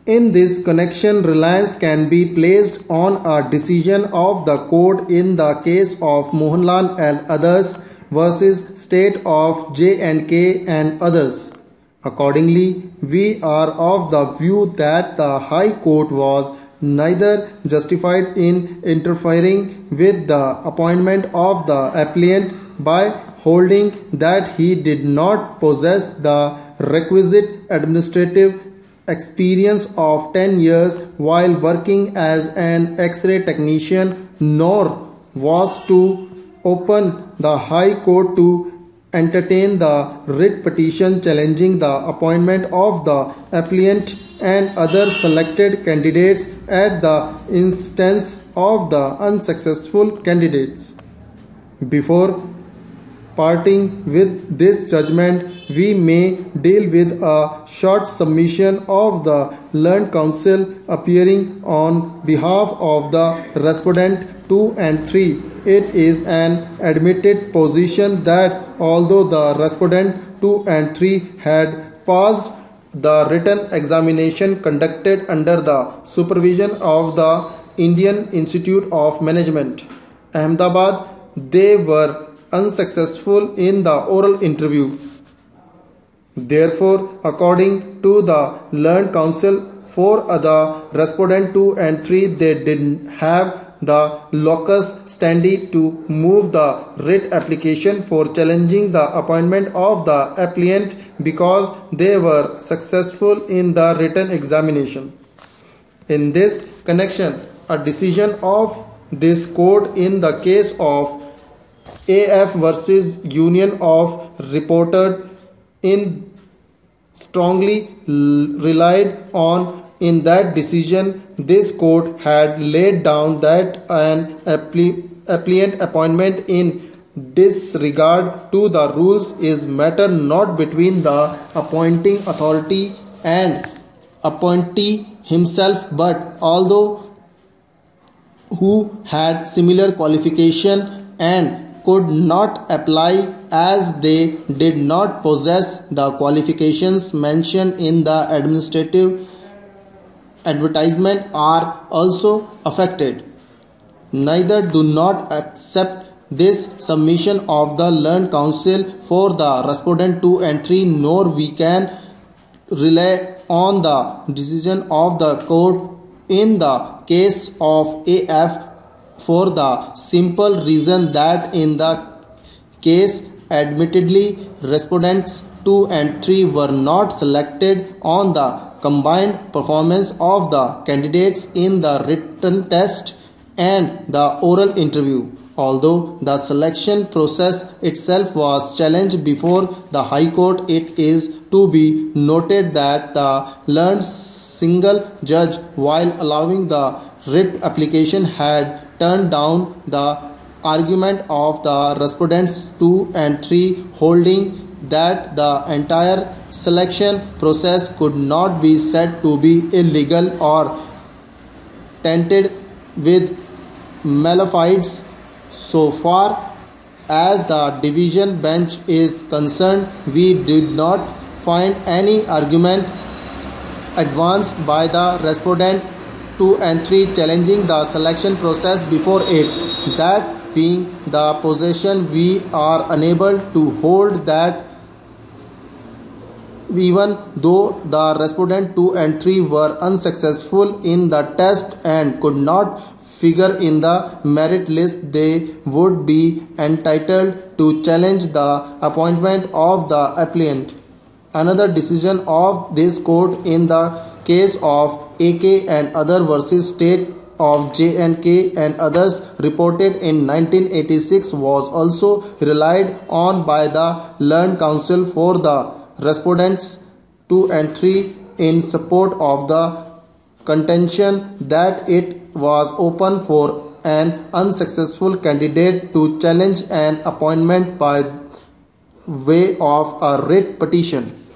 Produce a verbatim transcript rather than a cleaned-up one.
In this connection, reliance can be placed on a decision of the court in the case of Mohanlal and others versus State of J and K and others. Accordingly, we are of the view that the High Court was neither justified in interfering with the appointment of the applicant by holding that he did not possess the requisite administrative experience of ten years while working as an X-ray technician, nor was to open the High Court to entertain the writ petition challenging the appointment of the applicant and other selected candidates at the instance of the unsuccessful candidates. Before parting with this judgment, we may deal with a short submission of the learned counsel appearing on behalf of the respondent two and three. It is an admitted position that although the respondent two and three had passed the written examination conducted under the supervision of the Indian Institute of Management, Ahmedabad, they were unsuccessful in the oral interview. Therefore, according to the learned counsel for the respondent two and three, they didn't have the locus standi to move the writ application for challenging the appointment of the applicant because they were successful in the written examination. In this connection, a decision of this court in the case of A F versus Union of Reported in strongly relied on. In that decision, this court had laid down that an applicant appointment in disregard to the rules is matter not between the appointing authority and appointee himself, but although who had similar qualification and could not apply as they did not possess the qualifications mentioned in the administrative advertisement are also affected. Neither do not accept this submission of the learned counsel for the respondent two and three, nor we can rely on the decision of the court in the case of A F for the simple reason that in the case admittedly respondents two and three were not selected on the combined performance of the candidates in the written test and the oral interview. Although the selection process itself was challenged before the High Court, it is to be noted that the learned single judge, while allowing the writ application, had turned down the argument of the respondents two and three, holding that the entire selection process could not be said to be illegal or tainted with malafide. So far as the division bench is concerned, we did not find any argument advanced by the respondent two and three challenging the selection process before it. That being the position, we are unable to hold that even though the respondent two and three were unsuccessful in the test and could not figure in the merit list, they would be entitled to challenge the appointment of the applicant. Another decision of this court in the case of A K and other versus State of J and K and others, reported in nineteen eighty-six, was also relied on by the learned counsel for the respondents two and three in support of the contention that it was open for an unsuccessful candidate to challenge an appointment by way of a writ petition.